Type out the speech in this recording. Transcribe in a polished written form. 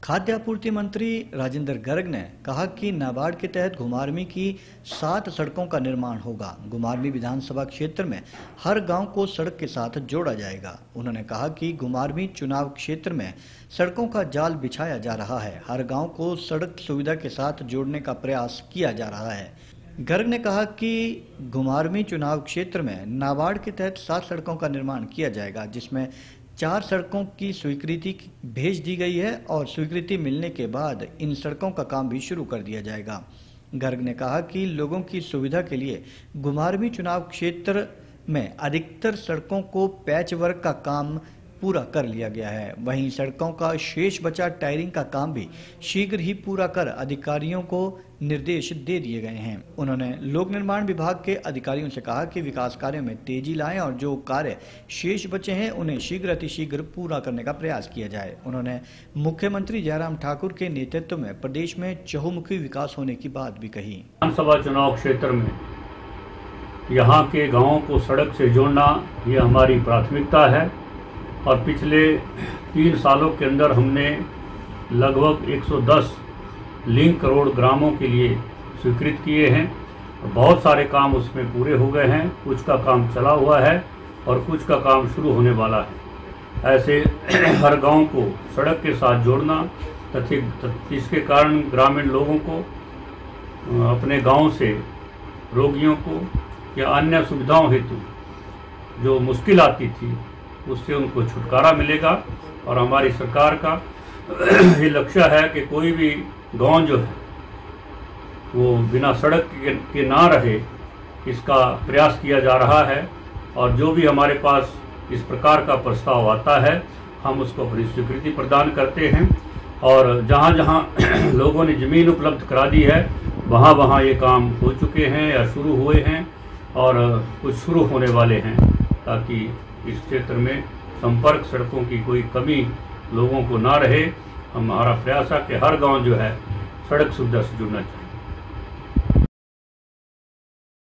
खाद्य आपूर्ति मंत्री राजेंद्र गर्ग ने कहा कि नाबार्ड के तहत घुमारवीं की 7 सड़कों का निर्माण होगा। घुमारवीं विधानसभा क्षेत्र में हर गांव को सड़क के साथ जोड़ा जाएगा। उन्होंने कहा कि घुमारवीं चुनाव क्षेत्र में सड़कों का जाल बिछाया जा रहा है। हर गांव को सड़क सुविधा के साथ जोड़ने का प्रयास किया जा रहा है। गर्ग ने कहा कि घुमारवीं चुनाव क्षेत्र में नाबार्ड के तहत 7 सड़कों का निर्माण किया जाएगा, जिसमें 4 सड़कों की स्वीकृति भेज दी गई है और स्वीकृति मिलने के बाद इन सड़कों का काम भी शुरू कर दिया जाएगा। गर्ग ने कहा कि लोगों की सुविधा के लिए घुमारवीं चुनाव क्षेत्र में अधिकतर सड़कों को पैच वर्क का काम पूरा कर लिया गया है। वहीं सड़कों का शेष बचा टायरिंग का काम भी शीघ्र ही पूरा कर अधिकारियों को निर्देश दे दिए गए हैं। उन्होंने लोक निर्माण विभाग के अधिकारियों से कहा कि विकास कार्यों में तेजी लाएं और जो कार्य शेष बचे हैं उन्हें शीघ्र अतिशीघ्र पूरा करने का प्रयास किया जाए। उन्होंने मुख्यमंत्री जयराम ठाकुर के नेतृत्व में प्रदेश में चहुमुखी विकास होने की बात भी कही। विधानसभा चुनाव क्षेत्र में यहाँ के गाँवों को सड़क से जोड़ना ये हमारी प्राथमिकता है और पिछले 3 सालों के अंदर हमने लगभग 110 लिंक रोड ग्रामों के लिए स्वीकृत किए हैं। बहुत सारे काम उसमें पूरे हो गए हैं, कुछ का काम चला हुआ है और कुछ का काम शुरू होने वाला है। ऐसे हर गांव को सड़क के साथ जोड़ना तथा इसके कारण ग्रामीण लोगों को अपने गांव से रोगियों को या अन्य सुविधाओं हेतु जो मुश्किल आती थी उससे उनको छुटकारा मिलेगा। और हमारी सरकार का ये लक्ष्य है कि कोई भी गांव जो है वो बिना सड़क के ना रहे, इसका प्रयास किया जा रहा है। और जो भी हमारे पास इस प्रकार का प्रस्ताव आता है हम उसको अपनी स्वीकृति प्रदान करते हैं और जहाँ जहाँ लोगों ने ज़मीन उपलब्ध करा दी है वहाँ वहाँ ये काम हो चुके हैं या शुरू हुए हैं और कुछ शुरू होने वाले हैं, ताकि इस क्षेत्र में संपर्क सड़कों की कोई कमी लोगों को ना रहे। हमारा प्रयास है कि हर गांव जो है सड़क सुविधा से जुड़ना चाहिए।